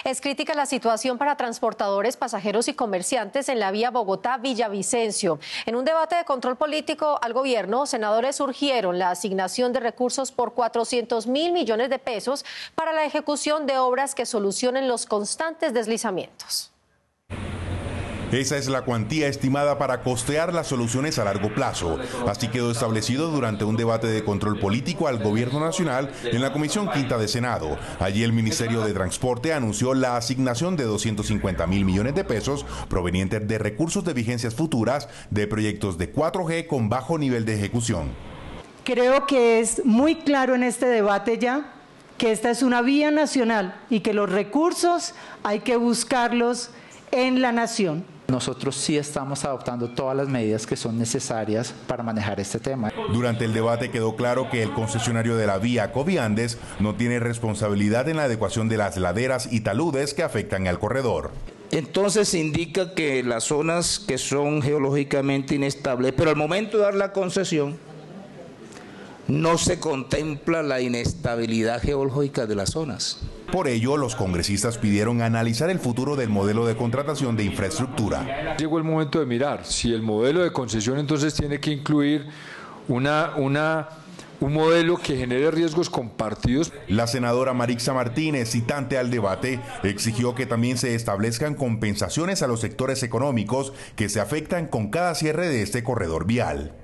Es crítica la situación para transportadores, pasajeros y comerciantes en la vía Bogotá-Villavicencio. En un debate de control político al gobierno, senadores urgieron la asignación de recursos por 400.000 millones de pesos para la ejecución de obras que solucionen los constantes deslizamientos. Esa es la cuantía estimada para costear las soluciones a largo plazo. Así quedó establecido durante un debate de control político al Gobierno Nacional en la Comisión Quinta de Senado. Allí el Ministerio de Transporte anunció la asignación de 250.000 millones de pesos provenientes de recursos de vigencias futuras de proyectos de 4G con bajo nivel de ejecución. Creo que es muy claro en este debate ya que esta es una vía nacional y que los recursos hay que buscarlos en la nación. Nosotros sí estamos adoptando todas las medidas que son necesarias para manejar este tema. Durante el debate quedó claro que el concesionario de la vía Coviandes no tiene responsabilidad en la adecuación de las laderas y taludes que afectan al corredor. Entonces indica que las zonas que son geológicamente inestables, pero al momento de dar la concesión, no se contempla la inestabilidad geológica de las zonas. Por ello, los congresistas pidieron analizar el futuro del modelo de contratación de infraestructura. Llegó el momento de mirar si el modelo de concesión entonces tiene que incluir un modelo que genere riesgos compartidos. La senadora Marixa Martínez, citante al debate, exigió que también se establezcan compensaciones a los sectores económicos que se afectan con cada cierre de este corredor vial.